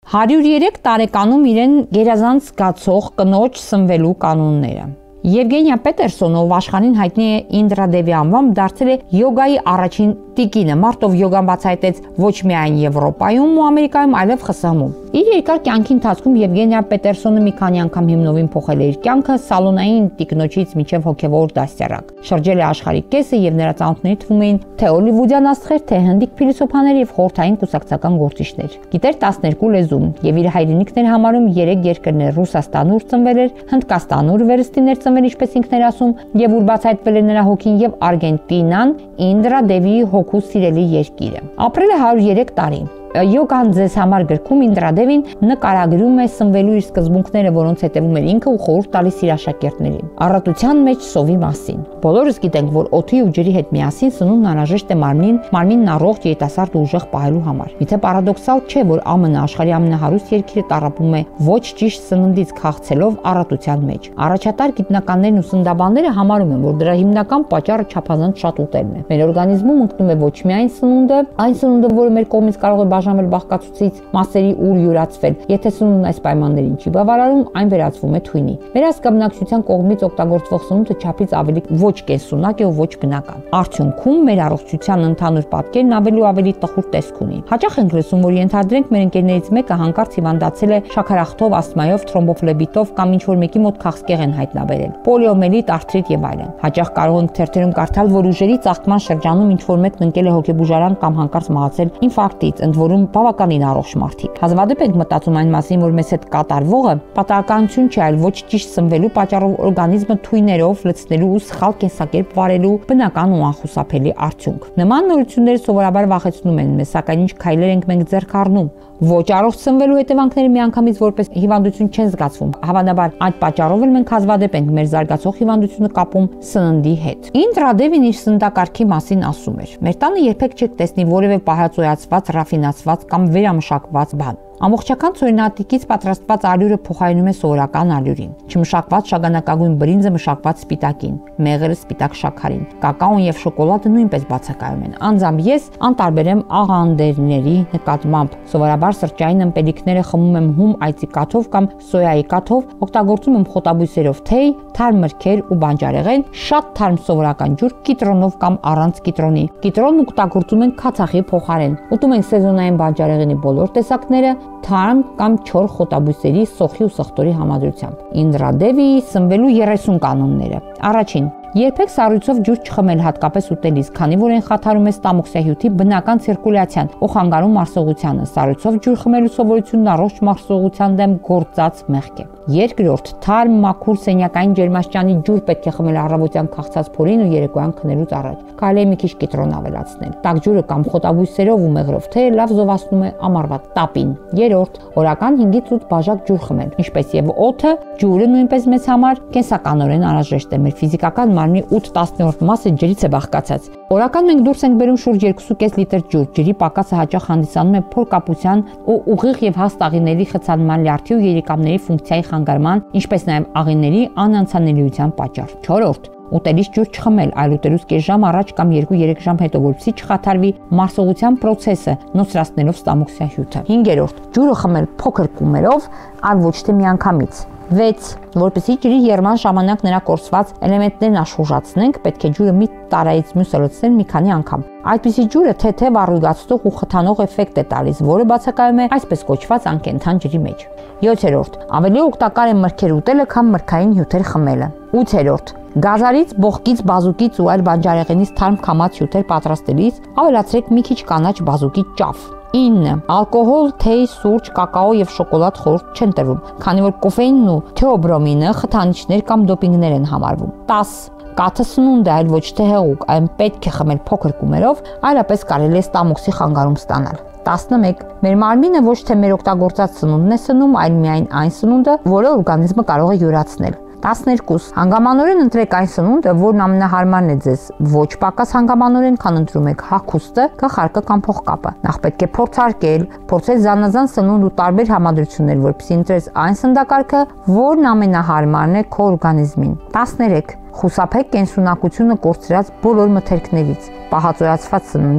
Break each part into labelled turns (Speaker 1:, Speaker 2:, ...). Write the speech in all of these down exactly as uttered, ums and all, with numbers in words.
Speaker 1: հարյուր երեք տարեկանում իրեն գերազանց զգացող կնոջ սնվելու կանոնները։ Եվգենիա Պետերսոնը, ով աշխարհին հայտնի է Ինդրա Դևի անվամբ, դարձել է յոգայի առաջին տիկինը, մարդով յոգան բացահայտեց ոչ միայն Եվրոպայում ու Ամերիկայում, այլև Խ Ս Հ-ում։ Իր երկար կյանքի ընթացքում Եվգենիա Պետերսոնը մի քանի անգամ հիմնովին փոխել է իր կյանքը սալոնային տիկնոջից մինչև հոգևոր դաստիարակ։ Շրջել է աշխարհի կեսը եւ նրա ծանոթների թվում էին թե հոլիվուդյան աստղեր, թե հնդիկ փիլիսոփաներ եւ խորհրդային կուսակցական գործիչներ։ Գիտեր տասներկու լեզու եւ իր հայրենիքն էր համարում երեք երկրներ՝ Ռուսաստան, ուր ծնվել էր, Հնդկաստան, ուր վերստիներ ծնվել, ինչպես ինքն էր ասում, եւ ուր բացահայտվել է նրա հոգին, եւ Արգենտինան, Ինդրա Դևի հոգու սիրելի երկիրը։ Ապրել է հարյուր երեք տարի։ Յոգան ձեզ համար գրքում Ինդրա Դևին նկարագրում է սնվելու իր սկզբունքները, որոնց հետևում էր ինքը ու խորհուրդ տալիս իր աշակերտներին։ Առատության մեջ սովի մասին։ Բոլորս գիտենք, որ օդի ու ջրի հետ միասին սնունդն անհրաժեշտ է մարմնին, մարմինն առողջ, երիտասարդ ու ուժեղ պահելու համար։ Միթե պարադոքսալ չէ, որ Ա Մ Ն աշխարհի ամենահարուստ երկիրը տառապում է ոչ ճիշտ սննդից քաղցելով առատության մեջ։ Առաջատար գիտնականներն ու սննդաբանները համարում են, որ դրա հիմնական պատճառը չափազանց շատ ուտելն է։ Մեր օրգանիզմում ընկնում է ոչ միայն սնունդը, այն սնունդը, որը մեր կողմից կարող է բաժանվել բաղկացուցիչ մասերի ուր յուրացվել։ Եթե սնունդն այս պայմաններին չի բավարարում, այն վերածվում է թույնի։ Մեր հասկացության կողմից օգտագործվող սնունդը չափից ավելի ոչ կենսունակ է ու ոչ բնական։ Արդյունքում մեր առողջության ընդհանուր պատկերն ավելի ու ավելի տխուր տեսք ունի։ Հաճախ ենք լսում, որ ենթադրենք մեր ընկերներից մեկը հանկարծ հիվանդացել է շաքարախտով, ասթմայով, թրոմբոֆլեբիտով կամ ինչ-որ մեկի մոտ քաղցկեղ են հայտնաբերել, պոլիոմելիտ, արթրիտ եւ այլն։ Հաճախ կարող ենք թերթերում կարդալ, որ ուժերի ծաղկման շրջանում ինչ-որ մեկն ընկել է հոգեբուժարան կամ հանկարծ մահացել ինֆարկտից, ընդ որում բավականին առողջ մարդիկ։ Հազվադեպ ենք մտածում այն մասին, որ մեզ հետ կատարվողը պատահականություն չէ, այլ ոչ ճիշտ սնվելու պատճառով օրգանիզմը թույներով լցնելու ու սխալ կենսակերպ վարելու բնական ու անխուսափելի արդյունք։ Նման նորությունները սովորաբար վախեցնում են մեզ, սակայն ինչ քայլեր ենք մենք ձեռք առնում։ Ոչ առողջ սնվելու հետևանքները միանգամից որպես հիվանդություն չեն զգացվում։ Հավանաբար այդ պատճառով էլ մենք հազվադեպ ենք մեր զարգացող հիվանդությունը կապում սննդի հետ։ Ինդրա Դևին իր սննդակարգի մասին ասում էր. Մեր տանը երբեք չեք տեսնի որևէ պահածոյացված, ռաֆինացված կամ վերամշակված բան։ Ամբողջական ցորենատիկից պատրաստված ալյուրը փոխարինում է սովորական ալյուրին։ Չմշակված շագանակագույն բրինձը մշակված սպիտակին, մեղրը սպիտակ շաքարին, կակաոն եւ շոկոլադը նույնպես բացակայում են։ Անձամբ ես անտարբեր եմ աղանդերների նկատմամբ։ Սովորաբար սրճային ըմպելիքները խմում եմ հում այծի կաթով կամ սոյայի կաթով, օգտագործում եմ խոտաբույսերով թեյ, թարմ մրգեր ու բանջարեղեն, շատ թարմ սովորական ջուր կիտրոնով կամ առանց կիտրոնի։ Կիտրոնն օգտագործում ենք քացախի փոխարեն։ Ուտում ենք սեզոնային բանջարեղենի բոլոր տեսակները թարմ կամ չոր խոտաբույսերի, սոխի ու սխտորի համադրությամբ։ Ինդրա Դևիի սնվելու երեսուն կանոնները։ Առաջին. երբեք սառույցով ջուր չխմել, հատկապես ուտելիս, քանի որ այն խաթարում է ստամոքսահյութի բնական ցիրկուլյացիան ու խանգարում մարսողությանը։ Սառույցով ջուր խմելու սովորությունն առողջ մարսողության դեմ գործած մեղք է։ Երկրորդ. թարմ, մաքուր սենյակային ջերմաստիճանի ջուր պետք է խմել առավոտյան քաղցած փորին ու երեկոյան քնելուց առաջ։ Կարելի է մի քիչ կիտրոն ավելացնել։ Տաք ջուրը կամ խոտաբույսերով ու մեղրով թեյը լավ զովացնում է ամառվա տապին։ Երրորդ. օրական հինգից ութ բաժակ ջուր խմել, ինչպես եւ օդը, ջուրը նույնպես մեզ համար կենսականորեն անհրաժեշտ է։ Մեր ֆիզիկական մարմնի ութ տասնյորդ մասը ջրից է բաղկացած։ Օրական մենք դուրս ենք բերում շուրջ երկու կես լիտր ջուր։ Ջրի պակասը հաճախ հանդիսանում է փորկապության ու ուղիղ եւ հաստ աղիների խցանման լյարդի ու երիկամների ֆունկցիայի խանգարման, ինչպես նաեւ աղիների անանցանելիության պատճառ։ Չորրորդ. ուտելիս ջուր չխմել, այլ ուտելուց կես ժամ առաջ կամ երկու-երեք ժամ հետո, որպեսզի չխաթարվի մարսողության process-ը, նոսրացնելով ստամոքսահյութը։ Հինգերորդ. ջուրը խմել փոքր կումերով, այլ ոչ թե միանգամից։ վեց. որպեսզի ջրի եռման ժամանակ նրա կորսված էլեմենտներն աշխուժացնենք, պետք է ջուրը մի տարայից մյուսը լցնել մի քանի անգամ։ Այդպիսի ջուրը թեթև առուգացնող ու խթանող էֆեկտ է տալիս, որը բացակայում է այսպես կոչված անկենդան ջրի մեջ։ յոթերորդ. ավելի օգտակար է մրգեր ուտելը, քան մրգային հյութեր խմելը։ ութերորդ. գազարից, բողկից, բազուկից ու այլ բանջարեղենից թարմ քամած հյութեր պատրաստելիս ավելացրեք մի քիչ կանաչ բազուկի ճավ։ ինը. ալկոհոլ, թեյ, սուրճ, կակաո եւ շոկոլադ խորհուրդ չեն տրվում, քանի որ կոֆեինն ու թեոբրոմինը խթանիչներ կամ դոպինգներ են համարվում։ տաս. Կաթը սնունդ է, այլ ոչ թե հեղուկ, այն պետք է խմել փոքր կումերով, այլապես կարելի է ստամոքսի խանգարում ստանալ։ տասնմեկ. Մեր մարմինը ոչ թե մեր օգտագործած սնունդն է սնում, այլ միայն այն սնունդը, որը օրգանիզմը կարող է յուրացնել։ տասներկու. Հանգամանորեն ընտրեք այն սնունդը, որն ամենահարմարն է ձեզ, ոչ պակաս հանգամանորեն, քան ընտրում եք հագուստը, գլխարկը կամ փողկապը։ Նախ պետք է փորձարկել, փորձել զանազան սնունդ ու տարբեր համադրություններ, որպեսզի ընտրես այն սննդակարգը, որն ամենահարմարն է քո օրգանիզմին։ տասներեք. խուսափեք կենսունակությունը կորցրած բոլոր մթերքներից, պահածոյացված սննդից,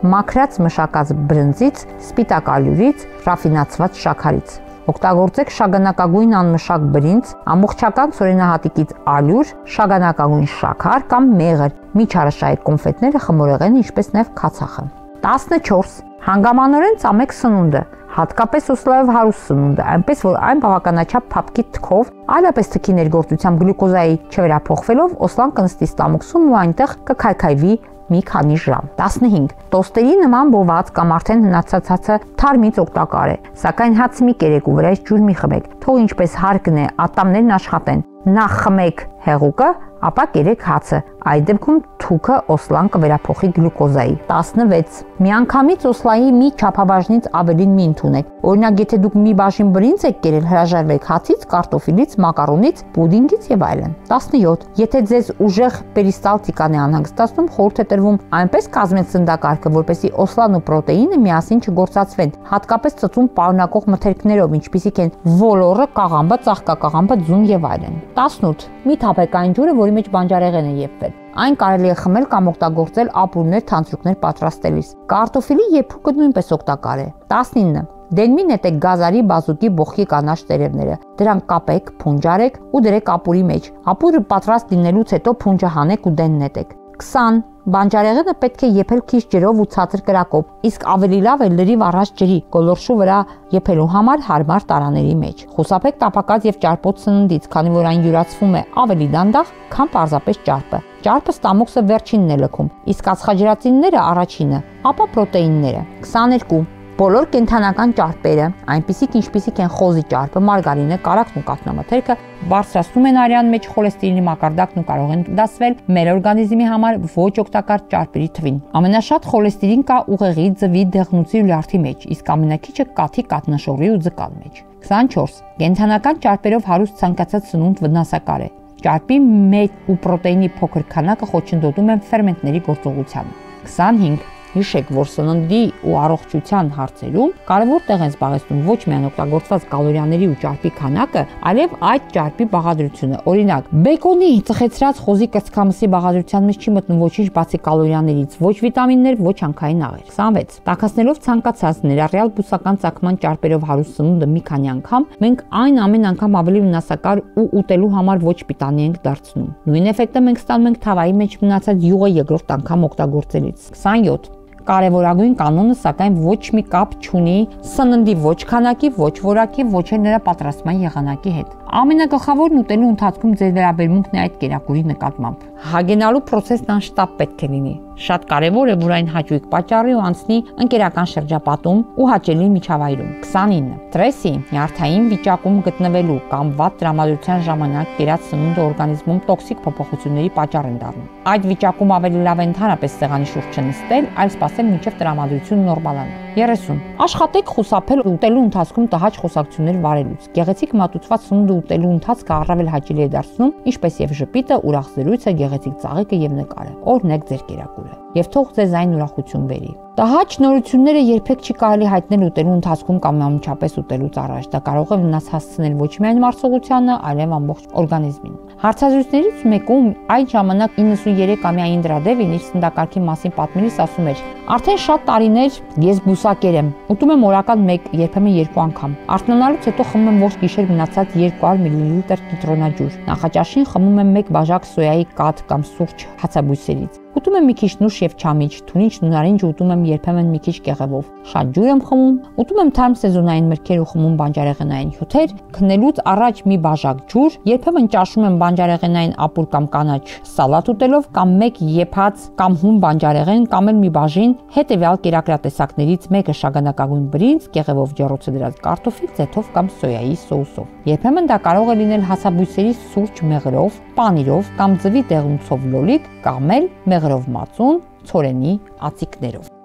Speaker 1: մաքրած մշակած բրնձից, սպիտակ ալյուրից, ռաֆինացված շաքարից։ Օգտագործեք շագանակագույն անմշակ բրինձ, ամբողջական ցորենահատիկից ալյուր, շագանակագույն շաքար կամ մեղր, միջարաշահեք կոնֆետները, խմորեղենը, ինչպես նաև քացախը։ տասնչորս. Հանգամանորեն ծամեք սնունդը, հատկապես օսլայով հարուստ սնունդը, այնպես որ այն բավականաչափ փափկի թքով, այլապես թքի ներգործությամբ գլյուկոզայի չվերափոխվելով օսլան կնստի ստամոքսում ու այնտեղ կքայքայվի մի քանի ժամ։ տասնհինգ. Տոստերի նման բոված կամ արդեն հնացած հացը թարմից օգտակար է, սակայն հաց մի կերեք ու վրայից ջուր մի խմեք, թող ինչպես հարկն է ատամներն աշխատեն։ Նախ խմեք հեղուկը, ապա կերեք հացը, այդ դեպքում թուքը օսլան կվերափոխի գլյուկոզայի։ տասնվեց. Միանգամից օսլայի մի չափաբաժնից ավելին մի ընդունեք։ Օրինակ, եթե դուք մի բաժին բրինձ եք կերել, հրաժարվեք հացից, կարտոֆիլից, մակարոնից, պուդինգից եւ այլն։ տասնյոթ. Եթե ձեզ ուժեղ պերիստալտիկան է անհանգստացնում, խորհուրդ է տրվում այնպես կազմել ծնդակարգը, որպեսզի օսլան ու պրոտեինը միասին չգործածվեն, հատկապես ծծում պարունակող մթերքներով, ինչպիսիք են ոլորը, կաղամբը, ծաղկակաղամբը, ձուն եւ այլն։ տասնութ. Մի թափեք այն ջուրը, որի մեջ բանջարեղեն է եփվել։ Այն կարելի է խմել կամ օգտագործել ապուրներ, թանձրուկներ պատրաստելիս։ Կարտոֆիլի եփուկը նույնպես օգտակար է։ տասնինը. Դենմի նետեք գազարի, բազուկի, բոխի կանաչ տերևները։ Դրանք կապեք, փունջարեք ու դրեք ապուրի մեջ։ Ապուրը պատրաստ լինելուց հետո փունջը հանեք ու դեն նետեք։ քսան. Բանջարեղենը պետք է եփել քիչ ջրով ու ցածր կրակով, իսկ ավելի լավ է լրիվ առած ջրի, գոլորշու վրա եփելու համար հարմար տարաների մեջ։ Խուսափեք տապակած եւ ճարպոտ սննդից, քանի որ այն յուրացվում է ավելի դանդաղ, քան պարզապես ճարպը։ Ճարպը ստամոքսը վերջինն է լքում, իսկ ածխաջրածինները առաջինը, ապա պրոտեինները։ քսաներկու. Բոլոր կենդանական ճարպերը, այնպիսիք ինչպիսիք են խոզի ճարպը, մարգարինը, կարագն ու կաթնամթերքը, բարձրացնում են արյան մեջ խոլեստերինի մակարդակն ու կարող են դասվել մեր օրգանիզմի համար ոչ օգտակար ճարպերի թվին։ Ամենաշատ խոլեստերին կա ուղեղի, ձվի, դեղնուցի ու լյարդի մեջ, իսկ ամենաքիչը կաթի, կաթնաշորի ու ձկալ մեջ։ քսանչորս. Կենդանական ճարպերով հարուստ ցանկացած սնունդ վնասակար է։ Ճարպի մեծ ու պրոտեինի փոքր քանակը խոչընդոտում են ֆերմենտների գործողությանը։ քսանհինգ. Հիշեք, որ սննդի ու առողջության հարցերում կարևոր տեղ են զբաղեցնում ոչ միայն օգտագործված կալորիաների ու ճարպի քանակը, այլև այդ ճարպի բաղադրությունը։ Օրինակ, բեկոնի ծխեցրած խոզի կրծքամսի բաղադրության մեջ չի մտնում ոչինչ բացի կալորիաներից, ոչ վիտամիններ, ոչ հանքային աղեր։ քսանվեց. Տաքացնելով ցանկացած ներառյալ բուսական ծագման ճարպերով հարուստ սնունդը մի քանի անգամ, մենք այն ամեն անգամ ավելի վնասակար ու ուտելու համար ոչ պիտանի ենք դարձնում։ Նույն էֆեկտը մենք ստանում ենք թավայի մեջ մնացած յուղը երկրորդ անգամ օգտագործելիս։ քսանյոթ. Կարևորագույն կանոնը սակայն ոչ մի կապ չունի սննդի ոչ քանակի, ոչ որակի, ոչ էլ նրա պատրաստման եղանակի հետ։ Ամենագլխավորն ուտելու ընթացքում ձեր վերաբերմունքն է այդ կերակուրի նկատմամբ։ Հագենալու process-ն անշտապ պետք է լինի։ Շատ կարևոր է, որ այն հաճույք պատճառի ու անցնի ընկերական շրջապատում ու հաճելի միջավայրում։ քսանինը. Ստրեսի, նյարդային վիճակում գտնվելու կամ վատ տրամադրության ժամանակ կերած սնունդը օրգանիզմում տոքսիկ փոփոխությունների պատճառ են դառնում։ Այդ վիճակում ավելի լավ է ընդհանրապես սեղանի շուրջ չնստել, այլ սպասել մինչև տրամադրությունն նորմալանա։ երեսուն. Աշխատեք խուսափել ուտելու ընթացքում տհաճ խոսակցություններ վարելուց։ Գեղեցիկ մատուցված սնունդը ուտելու ընթացքը առավել հաճելի է դարձնում, ինչպես եւ ժպիտը, ուրախ զրույցը, գեղեցիկ ծաղիկը եւ նկարը։ Օրհնեք ձեր կերակուրը եւ թող ձեզ այն ուրախություն բերի։ Տհաճ նորությունները երբեք չի կարելի հայտնել ուտելու ընթացքում կամ անմիջապես ուտելուց առաջ։ Դա կարող է վնաս հասցնել ոչ միայն մարսողությանը, այլև ամբողջ օրգանիզմին։ Հարցազրույցներից մեկում այդ ժամանակ իննսունյերեքամյա Ինդրադևին իր սննդակարգի մասին պատմելիս ասում էր. Արդեն շատ տարիներ ես բուսակեր եմ, ուտում եմ օրական մեկ, երբեմն երկու անգամ։ Արթնանալուց հետո խմում եմ ողջ գիշեր մնացած երկու հարյուր միլիլիտր կիտրոնաջուր։ Նախաճաշին խմում եմ մեկ բաժակ սոյայի կաթ կամ սուրճ հացաբույսերից։ Ուտում եմ մի քիչ նուշ եւ չամիչ, թունիչ, նարինջ ուտում եմ երբեմն մի քիչ կեղևով։ Շատ ջուր եմ խմում, ուտում եմ թարմ սեզոնային մրգեր ու խմում բանջարեղենային հյութեր, քնելուց առաջ մի բաժակ ջուր, երբեմն ճաշում եմ բանջարեղենային ապուր կամ կանաչ սալատ ուտելով կամ մեկ եփած կամ հում բանջարեղեն կամ էլ մի բաժին հետեւյալ կերակրատեսակներից մեկը շագանակագույն բրինձ, կեղևով ջեռոցը դրած կարտոֆիլ, ծեթով կամ սոյայի սոուսով։ Երբեմն դա կարող է լինել հացաբույսերի սուրճ մեղրով, պանիրով կամ ձվի դեղնուցով լոլիկ կամ էլ մեղրով մածուն, ցորենի ածիկներով։